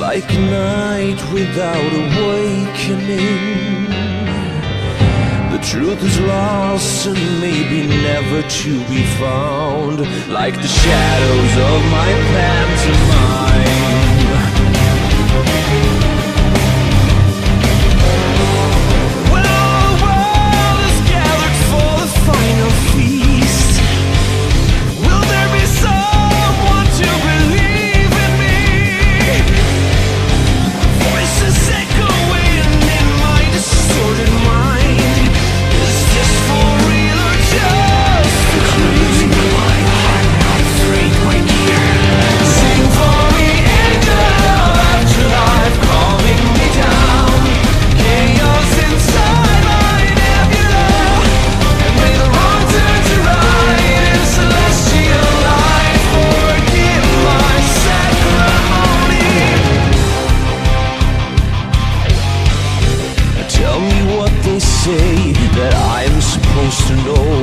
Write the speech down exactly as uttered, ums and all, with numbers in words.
like a night without awakening. The truth is lost and maybe never to be found, like the shadows of my pantomime. When all the world is gathered for the final feast, will there be someone to believe in me? Voices echoing in my distorted mind. Is this for real or just a dream? My heart not afraid, my dear. Sing for me, angel of afterlife, calming me down. Chaos inside my nebula, and may the wrong turn to right in celestial light. Forgive my ceremony. Tell me what they say that I'm supposed to know.